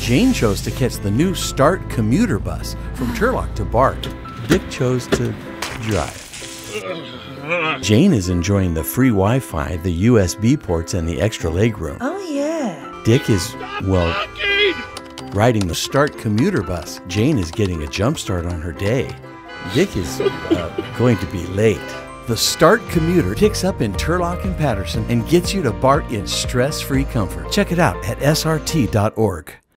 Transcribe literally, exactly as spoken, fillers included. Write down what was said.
Jane chose to catch the new StaRT Commuter bus from Turlock to Bart. Dick chose to drive. Jane is enjoying the free Wi-Fi, the U S B ports, and the extra legroom. Oh, yeah. Dick is, well, riding the StaRT Commuter bus. Jane is getting a jump start on her day. Dick is uh, going to be late. The StaRT Commuter picks up in Turlock and Patterson and gets you to Bart in stress-free comfort. Check it out at S R T dot org.